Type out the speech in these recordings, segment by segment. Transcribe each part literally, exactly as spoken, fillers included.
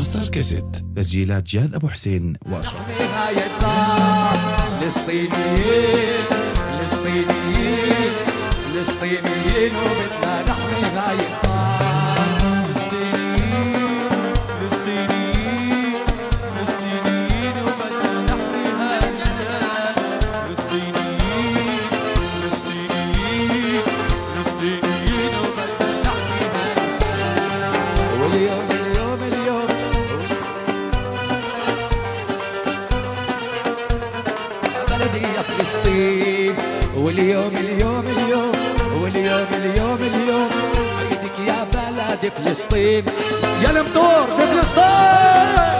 ماستر كاسيت، تسجيلات جاد أبو حسين وأشرف. فلسطينيين فلسطينيين فلسطينيين وبدنا نحمي هاي الدار. فلسطينيين فلسطينيين فلسطينيين وبدنا نحمي هاي الدار. فلسطينيين فلسطينيين فلسطينيين وبدنا نحمي هاي الدار. واليوم اليوم اليوم يا فلسطين، واليوم اليوم اليوم واليوم اليوم اليوم عيدك يا بلد فلسطين، يا المطور بفلسطين.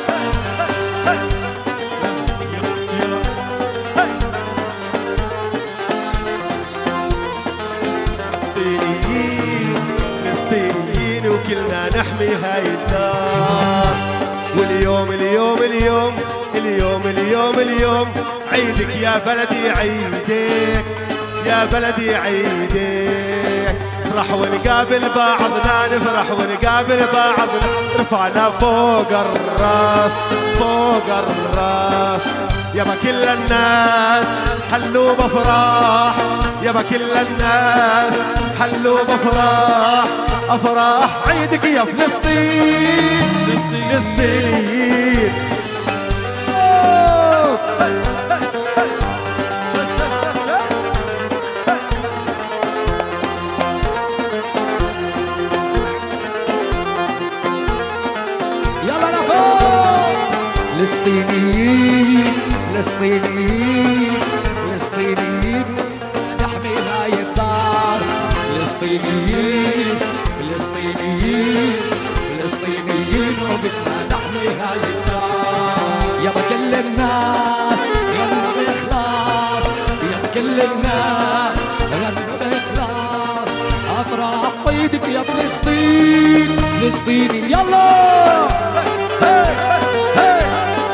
فلسطينيين فلسطينيين وكلنا نحمي هاي الدار. واليوم اليوم اليوم اليوم اليوم اليوم عيدك يا بلدي عيدك يا بلدي عيدك. نفرح ونقابل بعضنا نفرح ونقابل بعضنا، رفعنا فوق الراس فوق الراس. يابا كل الناس حلوا بفرح، يابا كل الناس حلوا بفرح. افراح عيدك يا فلسطين فلسطينيين. فلسطينيين فلسطينيين فلسطينيين نحمي هاي الدار. فلسطينيين فلسطينيين فلسطينيين وبدنا نحمي هاي الدار. يابا كل الناس غنوا بإخلاص، يا كل الناس غنوا بإخلاص. أفراح عيدك يا فلسطين فلسطيني. يلا هي هي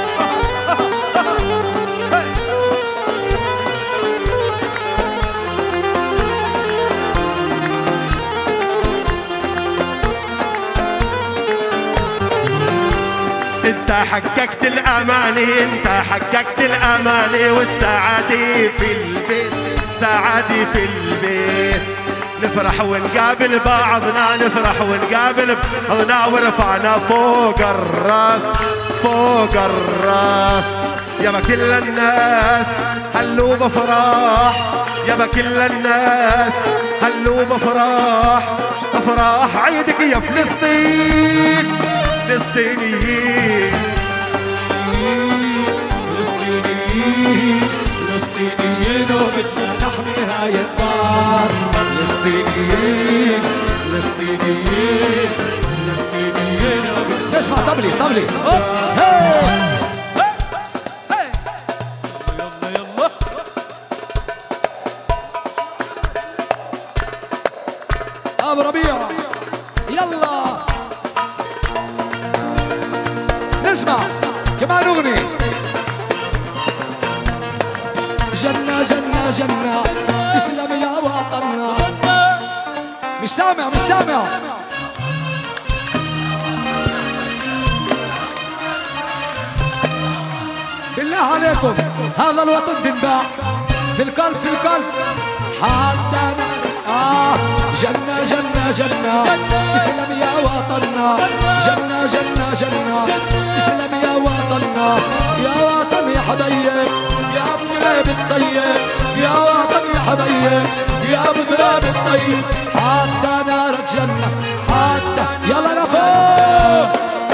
انت حققت الاماني انت حققت الاماني، والسعادة في البيت سعادة في البيت. نفرح ونقابل بعضنا نفرح ونقابل بعضنا، ورفعنا فوق الراس فوق الراس. يابا كل الناس هلوا بفرح، يابا كل الناس هلوا بفرح. افراح عيدك يا فلسطين فلسطينيين فلسطينيين فلسطينيين وبدنا نحمي هاي الدار. فلسطينيين فلسطينيين فلسطينيين وبدنا نسمع طبلي طبلي. يلا يلا ابو ربيع يلا نسمع كمان اغنية. جنة جنة جنة تسلم يا وطننا. مش سامع مش سامع. بالله عليكم هذا الوطن بنباع في القلب في القلب حتى آه. جنة جنة جنة تسلم يا وطننا. جنة جنة جنة تسلم يا وطننا. يا وطن يا حبيب يا ابو دراب الطيب، يا وطن يا حبيب يا ابو دراب الطيب. حتى نار الجنة حتى يلا لفوق.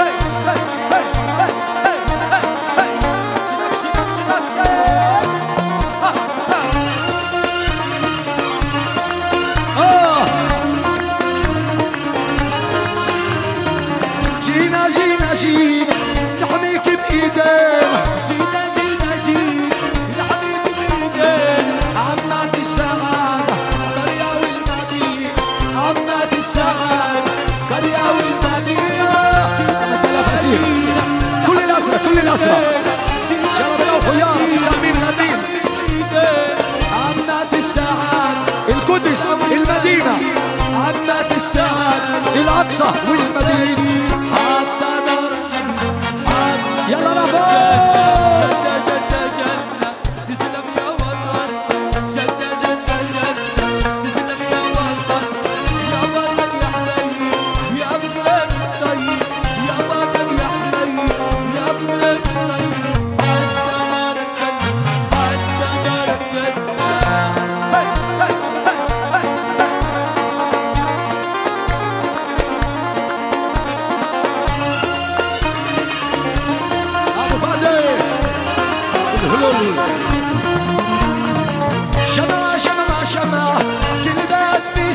جينا جينا جينا نحميك بإيدينا. جينا جينا جينا نحميك بإيدينا. عمات السعادة قرية والمدينة، عمات السعادة قرية والمدينة. تلفاسير كل الأسرة كل الأسرة شرب الأوف ويا سامين غنين. عمات السعادة القدس المدينة، عمات السعادة الأقصى والمدينة. حتى نار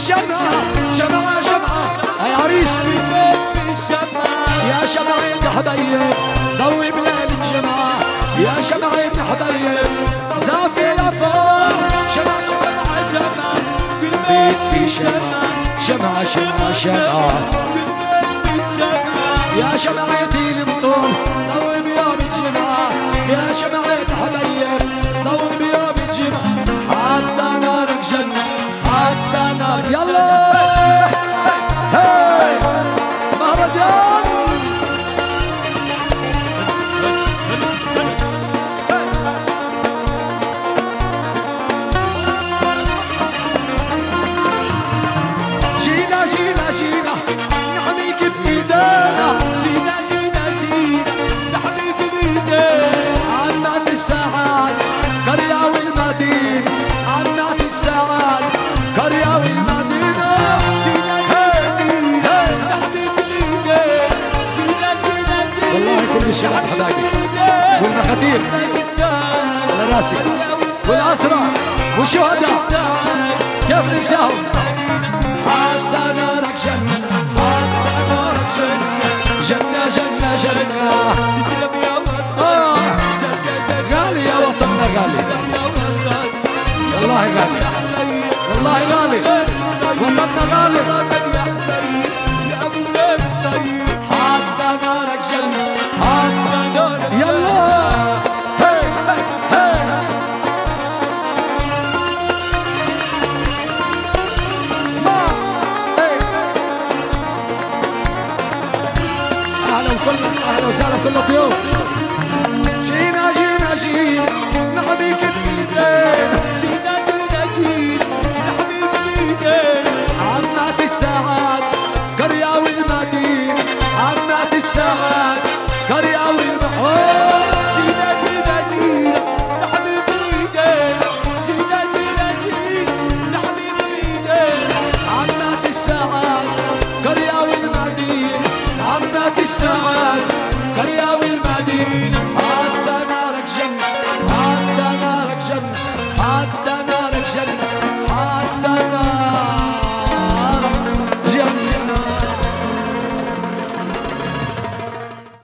شمعة شمعة شمعة يا عريس يا شمعة يا حبايب ضوي بليل الجمعة يا شمعة يا حبايب زافي لفوق شمعة شمعة شمعة كل بيت في شمعة شمعة شمعة شمعة يا شمعتي المطول ضوي بيوم الجمعة يا شمعة حبايب ضوي بيوم الجمعة حتى نارك جنة حتى نار يلا هاي مهرجان جينا جينا جينا نحميك بإيدينا جينا جينا جينا نحميك بإيدينا عنات الساعات قرية والمدينة عنات الساعات قرية والمدينة جينا جينا نحميك بإيدينا جينا جينا جينا والله كل الشعب حبايبي والمخاتير على راسي والأسرى والشهداء كيف ننساهم حتى نارك جنة حتى نارك جنة جنة جنة جنة آه غالي يا وطننا غالي والله غالي والله غالي وطننا غالي حتى نارك جنة حتى نارك يلا هي هي أهلا وسهلا بكل الضيوف جينا جينا جينا نحميك بإيدينا جينا جينا جينا نحميك بإيدينا عمات الساعات قرية والمدينة عمات الساعات قرية والمحور جينا جينا جينا نحميك بإيدينا جينا جينا جينا نحميك بإيدينا عمات الساعات قرية والمدينة عمات الساعات قرية والمدينة حتى نارك جنة حتى نارك جنة حتى